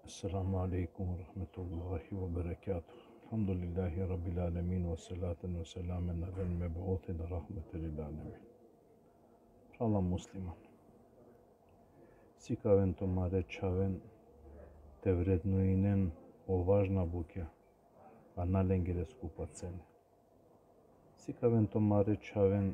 Assalamu alaikum wa rahmatullahi wa barakatuh. Alhamdulillahi rabbil alamin wa salatan wa salaman ala al-mab'uthi rahmatan lil alamin. Inshallah musliman. Сикавен то маре чавен те вреднуинен о важна буќа, а наленгире скупа цене. Сикавен то маре чавен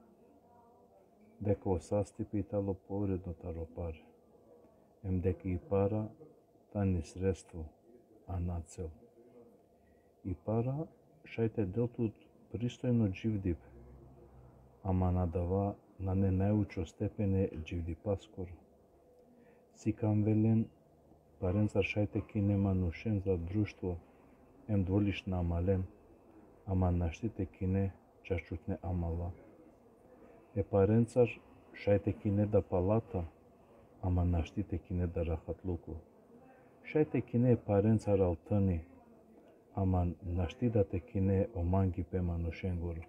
дека осасти питало повредно таро паре. Ем дека и пара та ни средство, а на цел. И пара шајте делтут пристојно дживдип, ама надава на не најучо степене дживди паскоро. Сикам велен, паренцар шајте ки нема нушен за друштво, ем дволишна амален, ама наштите кине чашчутне амала. Е паренцар шајте ки не да палата, ама наштите ки не да рахатлуку. Шајте ки не паренцар алтани, ама наштидате ки не оманги пема нушенгоро.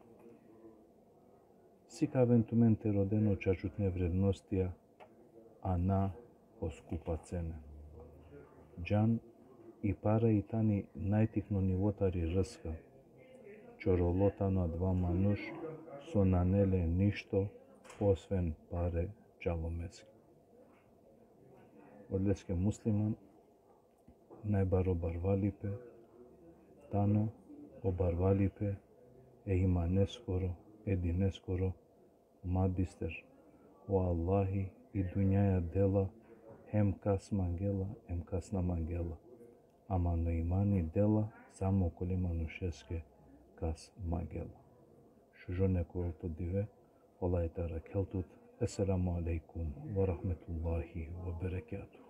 Сика авентументе родено чачутне вредностија, а на оскупа цене. Джан и пара и тани најтихно нивотари рска, чоролота на два мануш со нанеле ништо, освен паре джаломески. Одлеске муслиман, најбар обарвалипе, тано обарвалипе, е има нескоро, еди нескоро, мабистер, о Аллахи и дуњаја дела, хем кас мангела, ем касна мангела, ама но имани дела, само коли манушеске кас мангела. Шужоне колто диве, олајтара келтут, Esselamu alaikum wa rahmetullahi wa barakatuh.